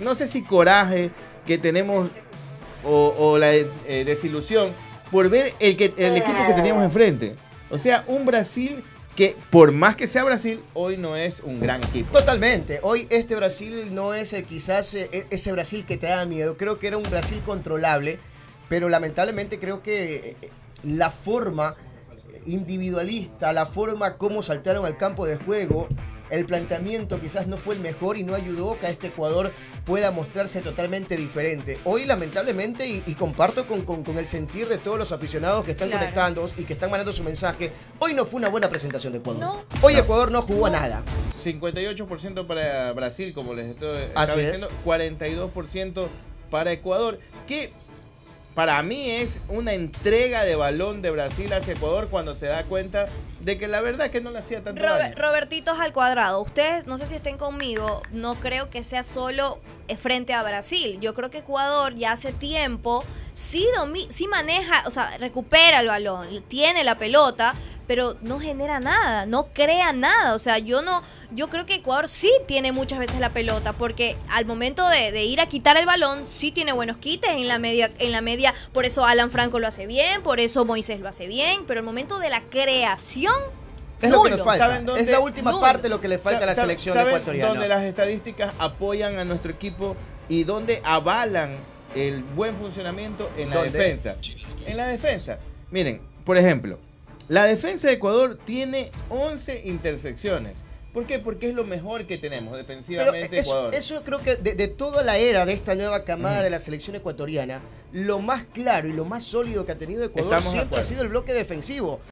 no sé si coraje que tenemos o la desilusión por ver el equipo que teníamos enfrente. O sea, un Brasil que por más que sea Brasil, hoy no es un gran equipo. Totalmente. Hoy este Brasil no es quizás ese Brasil que te da miedo. Creo que era un Brasil controlable, pero lamentablemente creo que la forma individualista, la forma como saltaron al campo de juego, el planteamiento quizás no fue el mejor y no ayudó que a este Ecuador pueda mostrarse totalmente diferente. Hoy lamentablemente, y comparto con el sentir de todos los aficionados que están conectando y que están mandando su mensaje, hoy no fue una buena presentación de Ecuador. No. Hoy Ecuador no jugó a nada. 58% para Brasil, como les estaba Así diciendo, 42% para Ecuador, que para mí es una entrega de balón de Brasil hacia Ecuador cuando se da cuenta de que la verdad es que no le hacía tanto daño. Robertitos al cuadrado. Ustedes, no sé si estén conmigo, no creo que sea solo frente a Brasil. Yo creo que Ecuador ya hace tiempo sí maneja, o sea, recupera el balón, tiene la pelota, pero no genera nada, no crea nada. O sea, yo creo que Ecuador sí tiene muchas veces la pelota, porque al momento de ir a quitar el balón, sí tiene buenos quites en la media, por eso Alan Franco lo hace bien, por eso Moisés lo hace bien, pero al momento de la creación, es nulo. lo que nos falta. Es la última parte lo que le falta a la selección ecuatoriana. Donde las estadísticas apoyan a nuestro equipo y donde avalan el buen funcionamiento en la defensa. En la defensa. Miren, por ejemplo, la defensa de Ecuador tiene 11 intersecciones. ¿Por qué? Porque es lo mejor que tenemos defensivamente Ecuador. Eso creo que de toda la era de esta nueva camada de la selección ecuatoriana, lo más claro y lo más sólido que ha tenido Ecuador siempre ha sido el bloque defensivo.